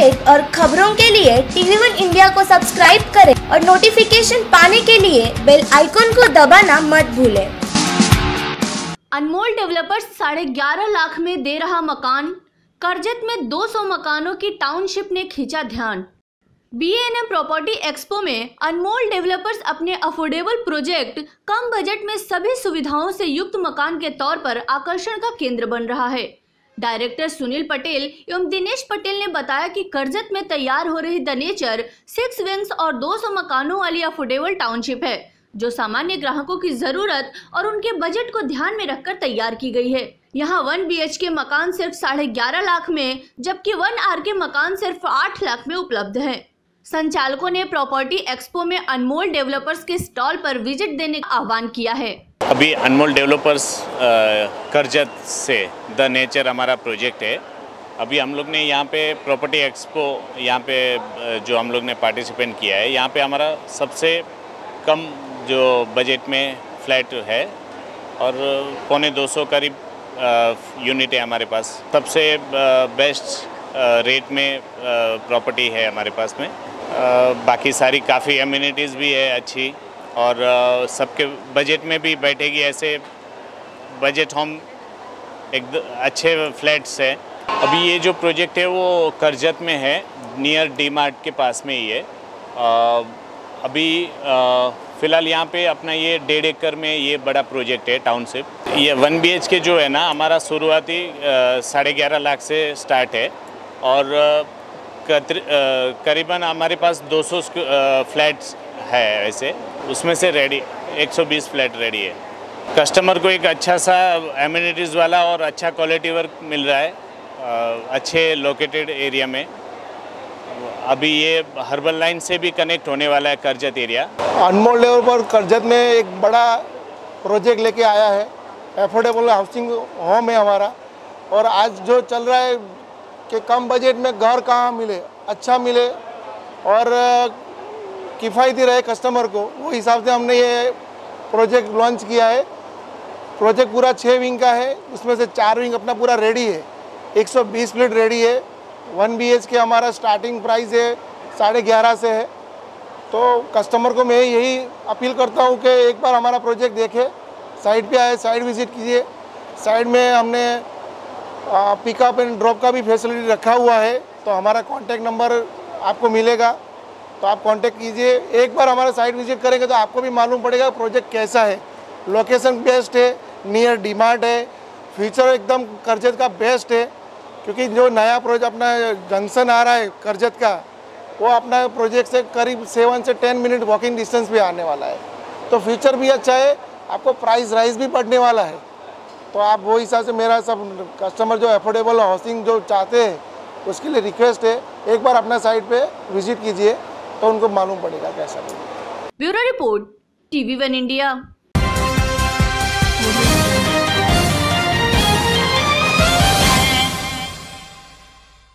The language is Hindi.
अपडेट और खबरों के लिए TV1 इंडिया को सब्सक्राइब करें और नोटिफिकेशन पाने के लिए बेल आइकॉन को दबाना मत भूलें। अनमोल डेवलपर्स 11.5 लाख में दे रहा मकान, करजत में 200 मकानों की टाउनशिप ने खींचा ध्यान। BANM प्रॉपर्टी एक्सपो में अनमोल डेवलपर्स अपने अफोर्डेबल प्रोजेक्ट कम बजट में सभी सुविधाओं से युक्त मकान के तौर पर आकर्षण का केंद्र बन रहा है। डायरेक्टर सुनील पटेल एवं दिनेश पटेल ने बताया कि करजत में तैयार हो रही द नेचर 6 विंग्स और 200 मकानों वाली अफोर्डेबल टाउनशिप है, जो सामान्य ग्राहकों की जरूरत और उनके बजट को ध्यान में रखकर तैयार की गई है। यहाँ 1 BHK मकान सिर्फ 11.5 लाख में, जबकि 1 RK मकान सिर्फ 8 लाख में उपलब्ध है। संचालकों ने प्रॉपर्टी एक्सपो में अनमोल डेवलपर्स के स्टॉल पर विजिट देने का आह्वान किया है। अभी अनमोल डेवलपर्स करजत से द नेचर हमारा प्रोजेक्ट है। अभी हम लोग ने यहाँ पे प्रॉपर्टी एक्सपो यहाँ पे जो हम लोग ने पार्टिसिपेट किया है, यहाँ पे हमारा सबसे कम जो बजट में फ्लैट है और 250 करीब यूनिट है हमारे पास। सबसे बेस्ट रेट में प्रॉपर्टी है हमारे पास में। बाकी सारी काफ़ी एमिनिटीज़ भी है अच्छी और सबके बजट में भी बैठेगी। ऐसे बजट होम एक अच्छे फ्लैट्स है। अभी ये जो प्रोजेक्ट है वो करजत में है, नियर डी-मार्ट के पास में ही है। अभी फ़िलहाल यहाँ पे अपना ये 1.5 एकड़ में ये बड़ा प्रोजेक्ट है टाउनशिप। ये 1 BHK जो है ना, हमारा शुरुआती 11.5 लाख से स्टार्ट है और करीबन हमारे पास 200 फ्लैट्स है। ऐसे उसमें से रेडी 120 फ्लैट रेडी है। कस्टमर को एक अच्छा सा एमिनिटीज़ वाला और अच्छा क्वालिटी वर्क मिल रहा है अच्छे लोकेटेड एरिया में। अभी ये हर्बल लाइन से भी कनेक्ट होने वाला है करजत एरिया। अनमोल लेवल पर करजत में एक बड़ा प्रोजेक्ट लेके आया है। एफोर्डेबल हाउसिंग होम है हमारा। और आज जो चल रहा है कि कम बजट में घर कहाँ मिले, अच्छा मिले और किफ़ायती रहे कस्टमर को, वो हिसाब से हमने ये प्रोजेक्ट लॉन्च किया है। प्रोजेक्ट पूरा 6 विंग का है, उसमें से 4 विंग अपना पूरा रेडी है। 120 फ्लैट रेडी है। 1 BHK हमारा स्टार्टिंग प्राइस है 11.5 से है। तो कस्टमर को मैं यही अपील करता हूँ कि एक बार हमारा प्रोजेक्ट देखे, साइट पे आए, साइट विजिट कीजिए। साइट में हमने पिकअप एंड ड्रॉप का भी फैसिलिटी रखा हुआ है। तो हमारा कॉन्टैक्ट नंबर आपको मिलेगा, तो आप कांटेक्ट कीजिए। एक बार हमारा साइट विजिट करेंगे तो आपको भी मालूम पड़ेगा प्रोजेक्ट कैसा है। लोकेशन बेस्ट है, नियर डी-मार्ट है, फ्यूचर एकदम करजत का बेस्ट है। क्योंकि जो नया प्रोजेक्ट अपना जंक्शन आ रहा है करजत का, वो अपना प्रोजेक्ट से करीब 7 से 10 मिनट वॉकिंग डिस्टेंस पे आने वाला है। तो फ्यूचर भी अच्छा है, आपको प्राइस राइज भी बढ़ने वाला है। तो आप वो हिसाब से मेरा सब कस्टमर जो अफोर्डेबल हाउसिंग जो चाहते हैं उसके लिए रिक्वेस्ट है, एक बार अपना साइट पे विजिट कीजिए तो उनको मालूम पड़ेगा कैसा है। Bureau report TV1 India.